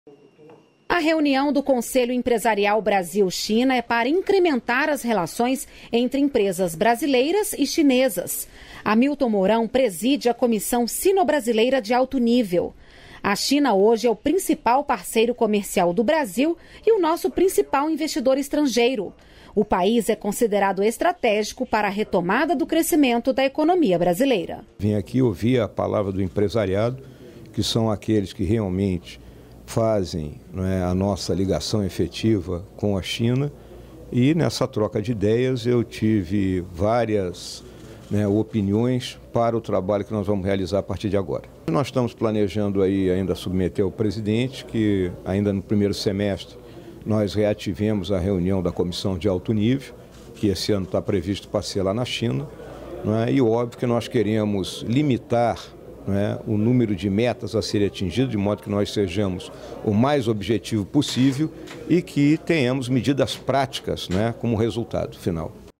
A reunião do Conselho Empresarial Brasil-China é para incrementar as relações entre empresas brasileiras e chinesas. Hamilton Mourão preside a Comissão Sino-Brasileira de Alto Nível. A China hoje é o principal parceiro comercial do Brasil e o nosso principal investidor estrangeiro. O país é considerado estratégico para a retomada do crescimento da economia brasileira. Vim aqui ouvir a palavra do empresariado, que são aqueles que realmente fazem, a nossa ligação efetiva com a China, e nessa troca de ideias eu tive várias opiniões para o trabalho que nós vamos realizar a partir de agora. Nós estamos planejando aí ainda submeter ao presidente que ainda no primeiro semestre nós reativemos a reunião da Comissão de Alto Nível, que esse ano está previsto para ser lá na China, e óbvio que nós queremos limitar o número de metas a serem atingidas, de modo que nós sejamos o mais objetivo possível e que tenhamos medidas práticas como resultado final.